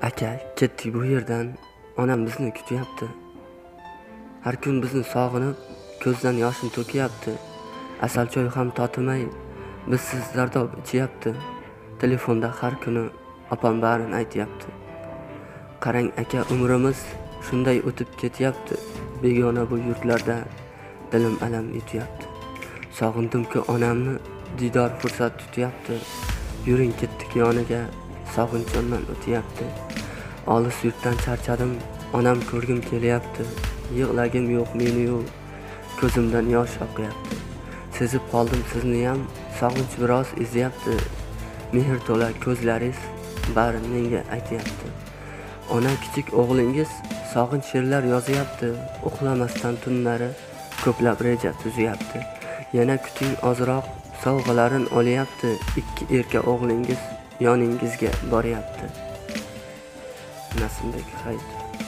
Aka, ketdik bu yerdan. Onam bizni kutyapti. Har kun bizni sog'inib, ko'zdan yoshini to'kyapti. Asal choy ham totimay, bizsiz zardob ichyapti. Telefonda har kuni opam barini aytyapti. Qarang aka, umrimiz shunday o'tib ketyapti. Begona bu yurtlarda dilim alam yutyapti. Sog'indim-ku onamni, diydor fursat tutyapti. Yuring ketdik yoniga, sog'inch yondan o'tyapti. Olis yurtdan charchadim, onam ko'rgim kelyapti. Yig'lagim yo'q meni yo'q, ko'zimdan yosh oqyapti. Sezib qoldim sizni ham, sog'inch biroz ezyapti. Mehr to'la ko'zlaringiz bari menga aytyapti. Ona kichik o'g'lingiz sog'inch she'rlar yozyapti. Uxlamasdan tunlari ko'plab reja tuzyapti. Yana kuting ozroq, sovg'alarin olyapti. 2 erka o'g'lingiz yoningizga boryapti. Nasimdek hayt.